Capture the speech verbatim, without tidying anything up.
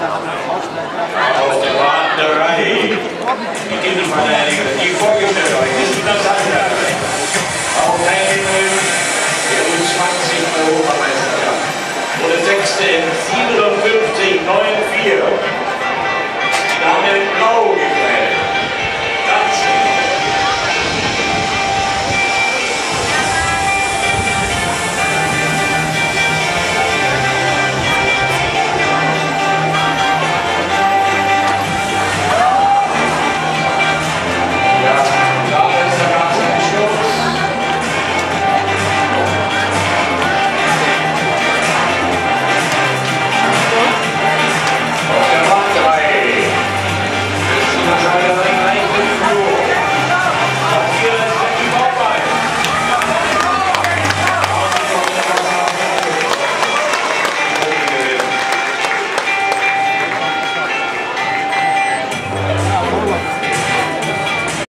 Auf der Warterei. Die Titelverteidiger, die vorgestellt euch, ist das andere. Auch Teilnehmer der U zwanzig Europameisterschaft. Wurde Sechste in siebenundfünfzig